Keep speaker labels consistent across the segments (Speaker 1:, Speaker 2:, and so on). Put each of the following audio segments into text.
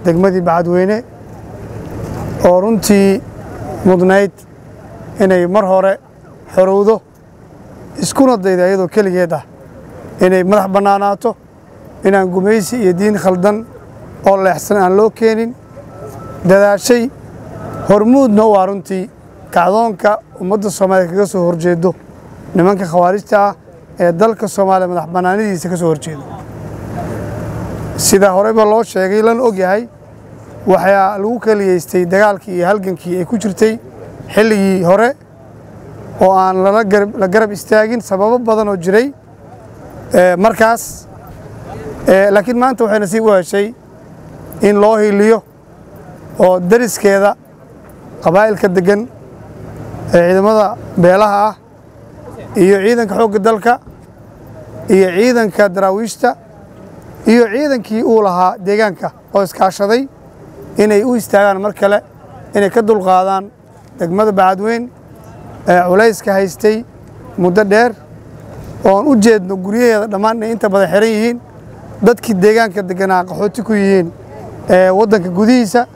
Speaker 1: degmadii Bacadweyne oo runtii mudnayd inay mar hore xorowdo iskuna daydo iyadoo keligeed ah inay madax bannaanaato inaan gumaysi iyo diin khaldan oo leexsan aan loo keenin dadaashay hormuudna u ah runtii kacdoonka ummadda Soomaaliya kaga soo horjeedo nimanka khawaarijta ah ee dalka Soomaaliya madax bannaanidiisa ka soo horjeedo sida horeba loo sheegay lan og yahay waxaa lagu kaliyeystay dagaalkii iyo halgankii ay ku jirtay xilligii hore oo aan la garab istaagin sababo badan oo jiray markaas laakiin maanta waxay nasiib u heshay in loo hiliyo oo dariskeeda qabaa'ilka degan ciidamada beelaha ah iyo ciidanka xoogga dalka iyo ciidanka daraawiishta iyo ciidankii uu lahaa deegaanka oo iskaashaday inay u istaagaan mar kale inay ka dulqaadaan degmada Bacadweyne culayska haystay muddo dheer oon u jeedno guryaheeda dhammaan inay inta badan xiran yihiin dadkii deegaanka deganaa qaxooti ku yihiin waddanka gudihiisa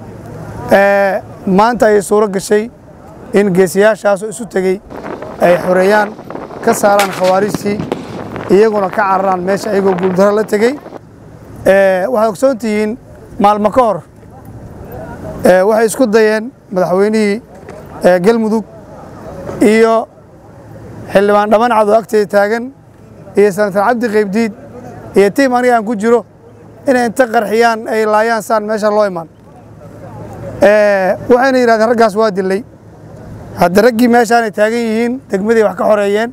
Speaker 1: maanta ayay suuro gashay in geesiyaashaasoo isu tegey ay xoreeyaan ka saaraan khawaarijtii iyaguna ka cararaan meesha ayagoo guuldaro la tegey waxaad ogsoon tihiin maalmo ka hor waxay isku dayeen madaxweynihii galmudug iyo xildhibaan Dhaban Cad oo agteeda taagan iyo senator Cabdi Qaybdiid iyo tiim aniga aan ku jiro inay inta qarxiyaan ay laayaan saan meesha loo imaan waxayna yiraahdeen raggaas waa dilay hadda raggii meeshaan ay taagan yihiin degmadii wax ka xoreeyeen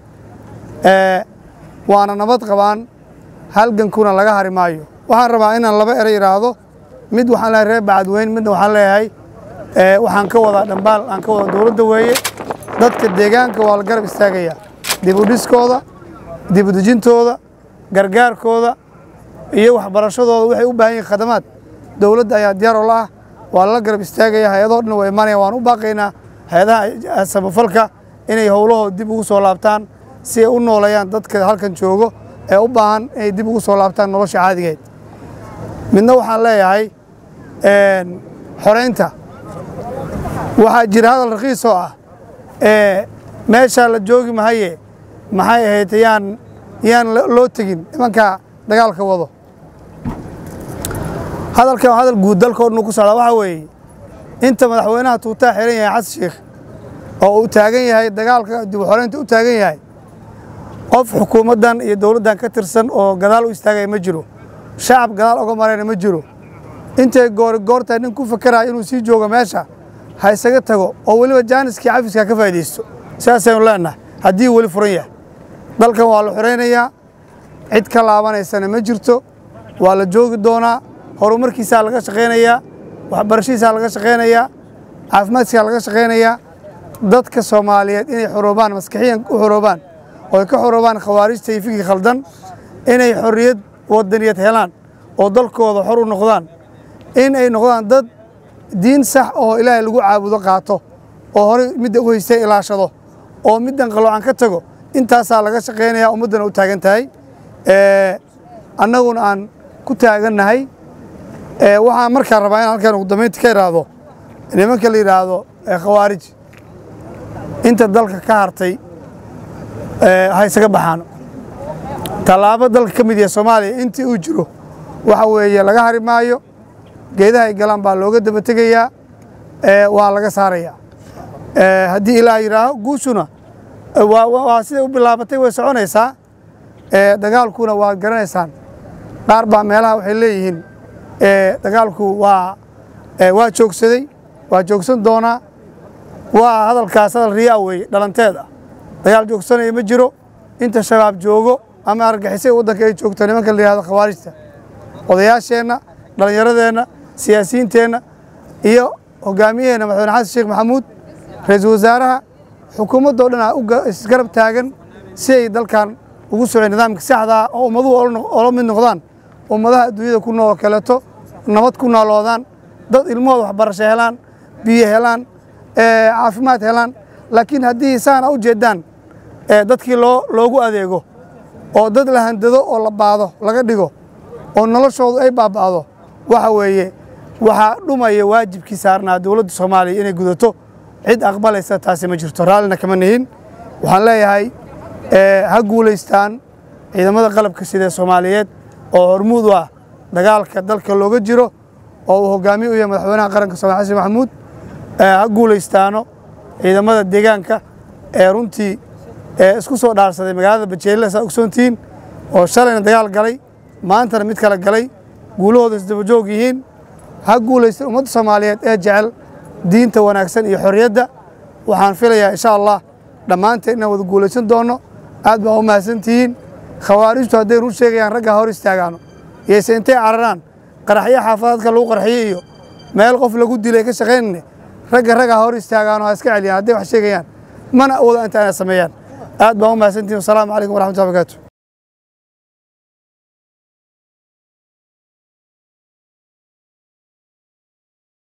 Speaker 1: waana nabad qabaan halgankuna laga hari maayo waxaan rabaa inaan laba eray iraahdo mid waxaan leeyahay reer Bacadweyne midna waxaan leeyahay waxaan ka wada dhambaal aan ka wada dawladda weeye dadka deegaanka waa la garab istaagaya dib u dhiskooda dib u dejintooda gargaarkooda iyo waxbarashadooda waxay u baahan yihiin khadamaad dawladda ayaa diyaar u ah waa la garab istaagaya hay'ado dhan way imanayaan waan u baaqaynaa hay'adaha samafalka inay howlahooda dib ugu soo laabtaan si ay u nooleeyaan dadka halkan joogo ee u baahan inay dib ugu soo laabtaan nolosha caadigeed midna waxaan leeyahay xoreynta waxaa jira hadal raqiis oo ah meesha la joogi mahaye maxay ahayd yaan loo tegin nimanka dagaalka wado hadalkan hadal guud dalka oo dhan ku socda waxa weeye inta madaxweynaha tuutaa xiran yahay Xasan Sheekh oo uu taagan yahay dagaalka dib u xoreynta u taagan yahay qof xukuumaddan iyo dawladdan ka tirsan oo gadaal u istaagay ma jiro shacab gadaal uga marayna ma jiro intay goorta nin ku fakarayo inuu sii joogo meesha ha isaga tago oo waliba jaaniskii cafiska ka faa'iideysto saasaynu leenahay haddii wali furan yahay dalkan waa la xoreynayaa cid ka laabanaysana ma jirto waa la joogi doonaa horumarkiisa laga shaqeynayaa waxbarashadiisa laga shaqeynayaa caafimaadkiisa laga shaqeynayaa dadka Soomaaliyeed inay xoroobaan maskaxiyan u xoroobaan oo ka xoroobaan khawaarijta iyo fikir khaldan inay xorriyad wadaniyad helaan oo dalkooda xor u noqdaan in ay noqdaan dad diin sax oo Ilaahay lagu caabudo qaato oo hore mid u haystay ilaashado oo midan qaloocan ka tago intaasaa laga shaqeynayaa ummadana u taagan tahay annaguna aan ku taagannahay waxaan markaa rabaa in halkan ugu dambeynta ka iraahdo nimanka la yiraahdo khawaarij inta dalka ka hartay ha isaga baxaan talaabo dalka ka mid ah Soomaaliya intii uu jiro waxa weeye laga hari maayo geedaha ay galaan baa looga daba tegayaa waa laga saarayaa haddii Ilaahay yiraaho guushuna waa sida u bilaabatay way soconaysaa dagaalkuna waa garanaysaan qaar baa meelaha waxay leeyihiin dagaalku waa joogsaday waa joogsan doonaa waa hadalkaas hadal riyaa weeye dhalanteeda dagaal joogsanaya ma jiro inta shabaab joogo ama argagixisay waddanka ay joogto nimanka la yiraahdo khawaarijta odayaasheenna dhalinyaradeenna siyaasiyiinteenna iyo hogaamiyaheena madaxweyne Xasan Sheekh Maxamuud ra'iisul wasaaraha xukuumadda oo dhan isgarab taagan si ay dalkan ugu soo nidaamka saxda ah oo ummaduhu oo mid noqdaan ummadaha adduunyada ku nool kaleeto nabad ku noolaadaan dad ilmahooda waxbarasho helaan biyo helaan caafimaad helaan laakiin haddii saan u jeedaan dadkii loogu adeego oo dad la handado oo la baado laga dhigo oo noloshoodu ay baaba'do waxa weeye waxaa dhumaya waajibkii saarnaa dowladda Soomaaliya inay gudato cid aqbalaysa taasi ma jirto raallina kama nihin waxaan leeyahay ha guulaystaan ciidamada qalabka sida Soomaaliyeed oo hormuud u ah dagaalka dalka looga jiro oo uu hogaamiye u yahay madaxweynaha qaranka Soomaaliya Xasan Maxamuud ha guulaystaano ciidamada deegaanka runtii isku soo dhaarsaday magaalada Bajeelle saa ogsoontiin oo shalayna dagaal galay maantana mid kala galay guulahooda isdaba joog yihiin ha guulaystaan ummadda Soomaaliyeed ee jecel diinta wanaagsan iyo xorriyadda waxaan filayaa insha Allah dhammaanteen inaan wada guulaysan doono aad baa u mahadsantihiin khawaarijtu hadday run sheegayaan ragga hor istaagaano iyayse intay cararaan qaraxyo xaafadadka lagu qarxiyey iyo meel qof lagu dilay ka shaqaynayna ragga hor istaagaano ha iska celiyaan hadday wax sheegayaan mana awoodo inta ay sameeyaan aad baa u mahadsantihiin. Assalaamu calaykum waraxmatullaahi wabarakaatuh.